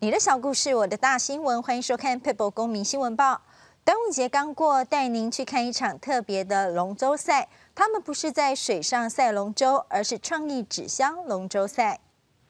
你的小故事，我的大新闻，欢迎收看 People 公民新闻报。端午节刚过，带您去看一场特别的龙舟赛。他们不是在水上赛龙舟，而是创意纸箱龙舟赛。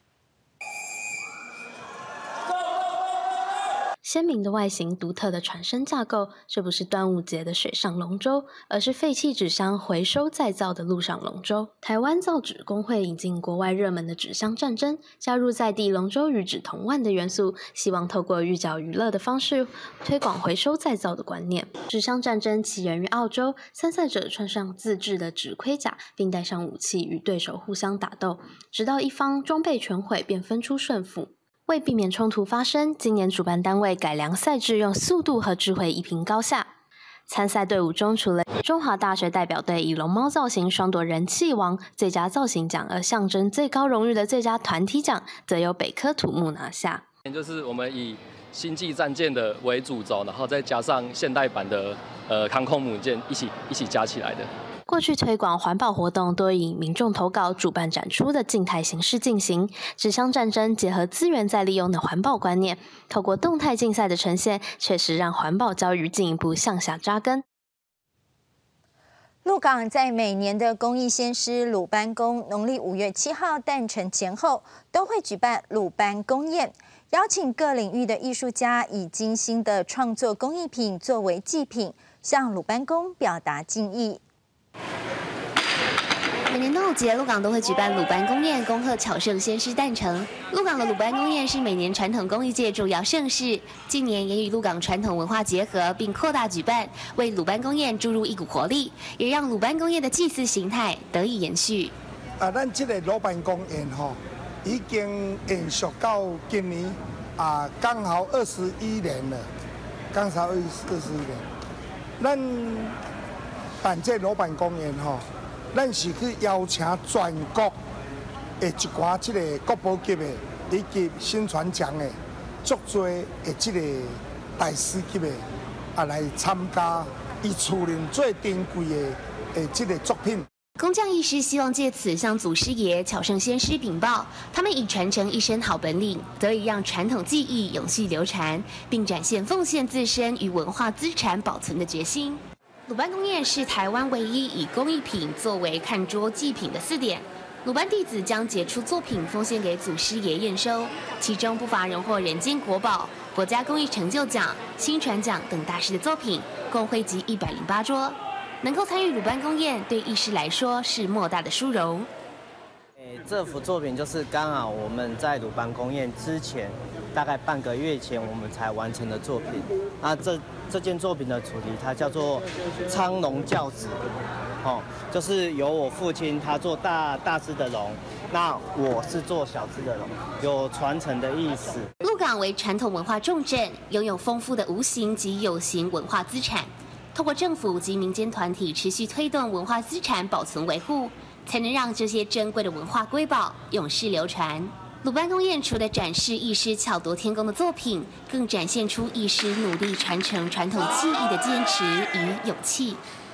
鲜明的外形、独特的船身架构，这不是端午节的水上龙舟，而是废弃纸箱回收再造的陆上龙舟。台湾造纸工会引进国外热门的纸箱战争，加入在地龙舟与纸同玩的元素，希望透过寓教于乐的方式，推广回收再造的观念。纸箱战争起源于澳洲，参赛者穿上自制的纸盔甲，并带上武器与对手互相打斗，直到一方装备全毁，便分出胜负。 为避免冲突发生，今年主办单位改良赛制，用速度和智慧一平高下。参赛队伍中，除了中华大学代表队以龙猫造型双夺人气王最佳造型奖，而象征最高荣誉的最佳团体奖，则由北科土木拿下。 就是我们以星际战舰的为主轴，然后再加上现代版的航空母舰一起加起来的。 过去推广环保活动多以民众投稿、主办展出的静态形式进行，纸箱战争结合资源再利用的环保观念，透过动态竞赛的呈现，确实让环保教育进一步向下扎根。 鹿港在每年的公益先师鲁班公农历5月7号诞辰前后，都会举办鲁班公宴，邀请各领域的艺术家以精心的创作工艺品作为祭品，向鲁班公表达敬意。 每年端午节，鹿港都会举办鲁班公宴，恭贺巧圣先师诞辰。鹿港的鲁班公宴是每年传统工艺界重要盛事，近年也与鹿港传统文化结合，并扩大举办，为鲁班公宴注入一股活力，也让鲁班公宴的祭祀形态得以延续。 咱这个鲁班公宴已经延续到今年刚好21年了，刚好21年。咱办这鲁班公宴咱是去邀请全国的一寡这个国宝级的以及新传奖的足多的这个大师级的来参加，以处理最珍贵的这个作品。 工匠艺师希望借此向祖师爷、巧圣先师禀报，他们已传承一身好本领，得以让传统技艺永续流传，并展现奉献自身与文化资产保存的决心。 鲁班公宴是台湾唯一以工艺品作为看桌祭品的4点。鲁班弟子将杰出作品奉献给祖师爷验收，其中不乏荣获人间国宝、国家工艺成就奖、新传奖等大师的作品，共汇集108桌。能够参与鲁班公宴，对艺师来说是莫大的殊荣。 这幅作品就是刚好我们在鲁班公宴之前，大概半个月前我们才完成的作品。这件作品的主题它叫做苍龙教子，就是由我父亲他做大只的龙，那我是做小只的龙，有传承的意思。 鹿港为传统文化重镇，拥有丰富的无形及有形文化资产，透过政府及民间团体持续推动文化资产保存维护，才能让这些珍贵的文化瑰宝永世流传。 鲁班公宴除了展示艺师巧夺天工的作品，更展现出艺师努力传承传统技艺的坚持与勇气。